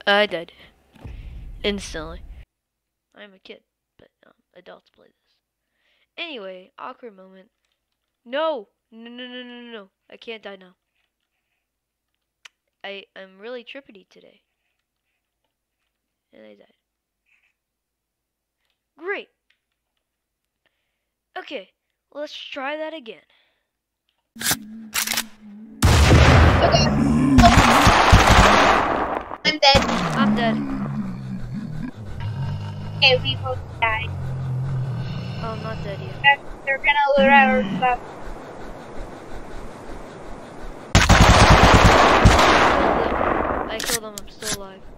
I died. Instantly. I'm a kid, but adults play this. Anyway, awkward moment. No! No, no, no, no, no, no. I can't die now. I'm really trippity today. And I died. Great! Okay, let's try that again. Okay. I'm dead. I'm dead. Okay, we both died. Oh, I'm not dead yet. They're gonna loot our stuff. I killed him. I'm still alive.